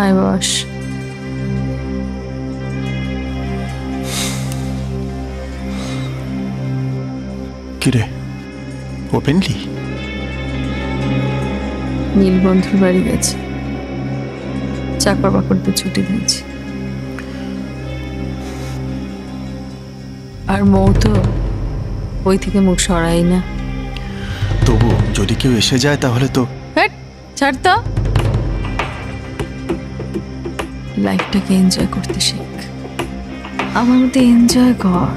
আয় বস। কিরে ওপেনলি? নীলবন্ধুর বাড়ি গেছে, চাকর বাকরদের ছুটি দিয়েছি। আর মৌ তো ওই থেকে মুখ সরাই না। তবু যদি কেউ এসে যায় তাহলে তো। ছাড় তো, লাইফটাকে এনজয় করতে শেখ। আমার মধ্যে এনজয় কর।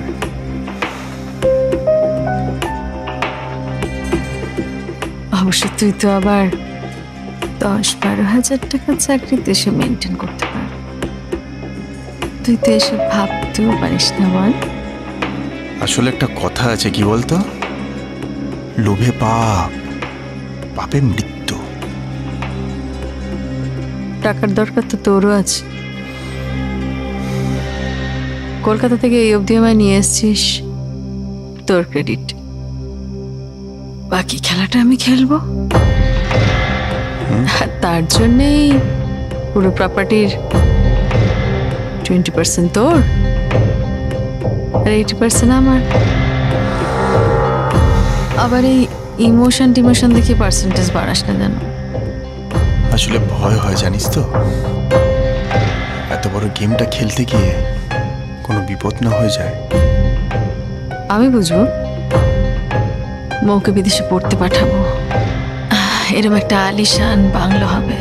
অবশ্য তুই তো আবার 10-12 হাজার টাকার চাকরিতে এসে মেনটেন করতে পার। তুই তো এসে ভাবতেও পারিস না বল। আসলে একটা কথা আছে, কি বলতো, লোভে পাপ, পাপে মৃত্যু। টাকার দরকার তো তোরও আছে। কলকাতা থেকে এই অবধি আমায় নিয়ে এসছিস, তোর ক্রেডিট। বাকি খেলাটা আমি খেলবো। তার জন্যেই পুরো প্রপার্টির 20% তোর আর 80% আমার। আবার এই ইমোশন টিমোশন দেখে পার্সেন্টেজ বাড়াস না জানো। আসলে ভয় হয় জানিস তো, এত বড় গেমটা খেলতে গিয়ে কোনো বিপদ না হয়ে যায়। আমি বুঝবো, মৌকে বিদেশে পড়তে পাঠাবো। এরকম একটা আলিশান বাংলো হবে,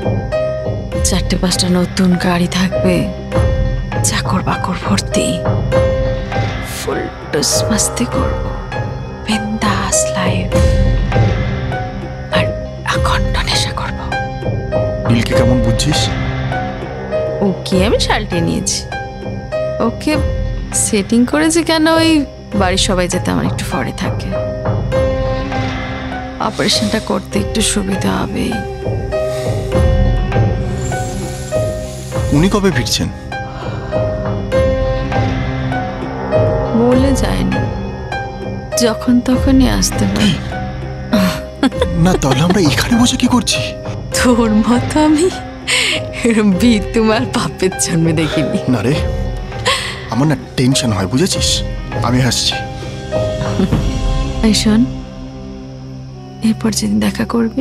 4-5টা নতুন গাড়ি থাকবে, চাকর বাকর ভর্তি, ফুল টুস মাস্তি করবো, বিন্দাস লাইফ, আর আখন্ড নেশা করবো। নীলকে কেমন বুঝছিস? ওকে আমি শাল্টে নিয়েছি, ওকে সেটিং করেছি কেন, ওই বাড়ির সবাই যাতে আমার একটু ফরে থাকে, অপারেশনটা করতে একটু সুবিধা হবে। উনি কবে ফিরছেন? বলে যায়নি, যখন তখনই আসতে পারে। না তাহলে আমরা এখানে বসে কি করছি? তোর মতো আমি তোমার পাপের জন্মে দেখিনি। না রে, আমার না টেনশন হয়, বুঝেছিস? আমি হাসছি। এই শোন, এরপর যেদিন দেখা করবি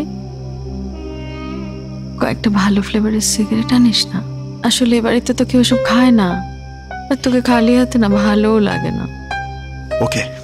কয়েকটা ভালো ফ্লেভারের সিগারেট আনিস না। আসলে এবারে তো কেউ এসব খায় না, আর তোকে খালি হাতে না ভালোও লাগে না। ওকে।